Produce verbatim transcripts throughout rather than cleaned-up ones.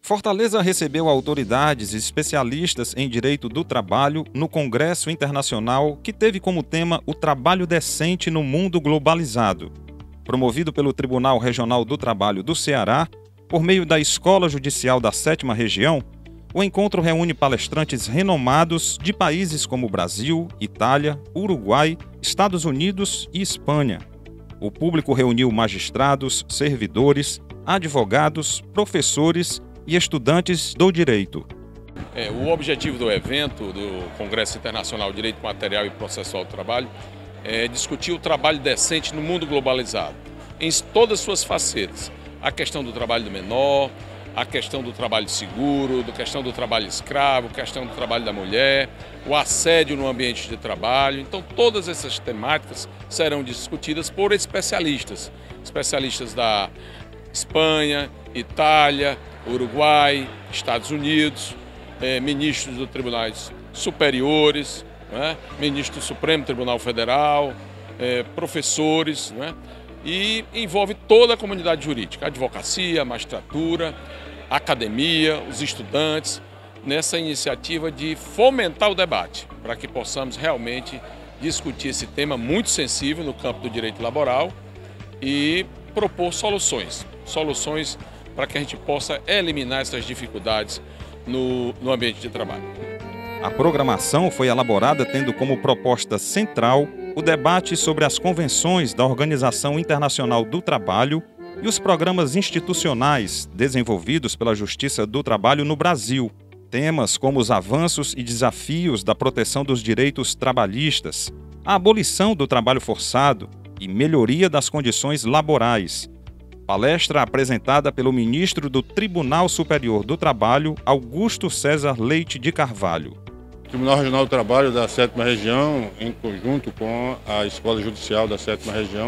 Fortaleza recebeu autoridades e especialistas em direito do trabalho no Congresso Internacional que teve como tema o trabalho decente no mundo globalizado. Promovido pelo Tribunal Regional do Trabalho do Ceará, por meio da Escola Judicial da Sétima Região, o encontro reúne palestrantes renomados de países como Brasil, Itália, Uruguai, Estados Unidos e Espanha. O público reuniu magistrados, servidores, advogados, professores e estudantes do direito. É, o objetivo do evento, do Congresso Internacional de Direito Material e Processual do Trabalho, é discutir o trabalho decente no mundo globalizado, em todas as suas facetas. A questão do trabalho do menor, a questão do trabalho seguro, a questão do trabalho escravo, a questão do trabalho da mulher, o assédio no ambiente de trabalho. Então, todas essas temáticas serão discutidas por especialistas, especialistas da Espanha, Itália, Uruguai, Estados Unidos, eh, ministros dos tribunais superiores, né, ministro do Supremo Tribunal Federal, eh, professores, né, e envolve toda a comunidade jurídica, a advocacia, a magistratura, a academia, os estudantes, nessa iniciativa de fomentar o debate, para que possamos realmente discutir esse tema muito sensível no campo do direito laboral e propor soluções, soluções para que a gente possa eliminar essas dificuldades no, no ambiente de trabalho. A programação foi elaborada tendo como proposta central o debate sobre as convenções da Organização Internacional do Trabalho e os programas institucionais desenvolvidos pela Justiça do Trabalho no Brasil. Temas como os avanços e desafios da proteção dos direitos trabalhistas, a abolição do trabalho forçado e melhoria das condições laborais. Palestra apresentada pelo ministro do Tribunal Superior do Trabalho, Augusto César Leite de Carvalho. O Tribunal Regional do Trabalho da Sétima Região, em conjunto com a Escola Judicial da Sétima Região,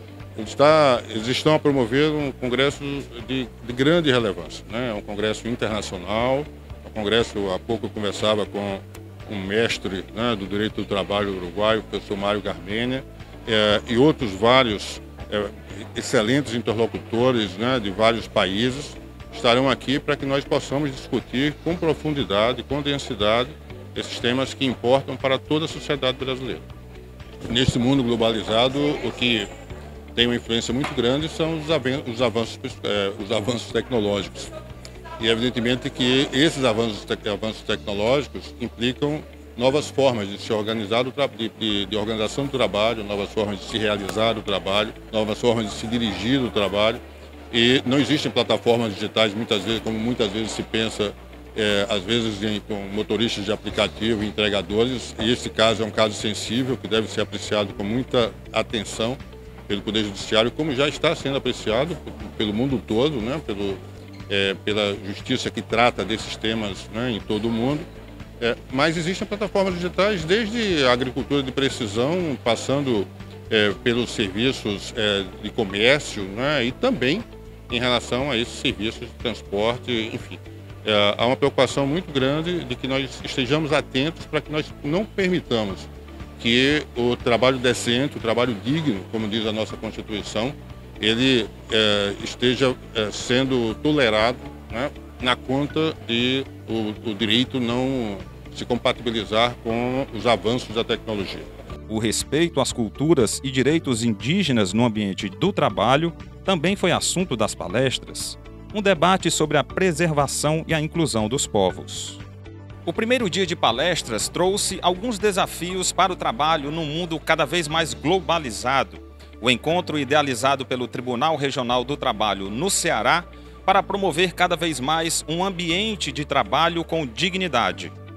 está, eles estão a promover um congresso de, de grande relevância, né? Um congresso internacional. O congresso, há pouco eu conversava com um mestre, né, do direito do trabalho uruguaio, o professor Mário Garmenha, é, e outros vários é, excelentes interlocutores, né, de vários países estarão aqui para que nós possamos discutir com profundidade, com densidade, esses temas que importam para toda a sociedade brasileira. Nesse mundo globalizado, o que tem uma influência muito grande são os avanços, os avanços, é, os avanços tecnológicos. E evidentemente que esses avanços, avanços tecnológicos implicam novas formas de se organizar, de, de, de organização do trabalho, novas formas de se realizar o trabalho, novas formas de se dirigir o trabalho. E não existem plataformas digitais, muitas vezes, como muitas vezes se pensa, é, às vezes em, com motoristas de aplicativo, entregadores. E esse caso é um caso sensível, que deve ser apreciado com muita atenção pelo Poder Judiciário, como já está sendo apreciado pelo mundo todo, né, pelo, é, pela justiça que trata desses temas, né, em todo o mundo. É, mas existem plataformas digitais desde a agricultura de precisão, passando é, pelos serviços é, de comércio, né, e também em relação a esses serviços de transporte, enfim. É, há uma preocupação muito grande de que nós estejamos atentos para que nós não permitamos que o trabalho decente, o trabalho digno, como diz a nossa Constituição, ele é, esteja é, sendo tolerado, né, na conta de o, o direito não se compatibilizar com os avanços da tecnologia. O respeito às culturas e direitos indígenas no ambiente do trabalho também foi assunto das palestras. Um debate sobre a preservação e a inclusão dos povos. O primeiro dia de palestras trouxe alguns desafios para o trabalho num mundo cada vez mais globalizado. O encontro idealizado pelo Tribunal Regional do Trabalho no Ceará para promover cada vez mais um ambiente de trabalho com dignidade.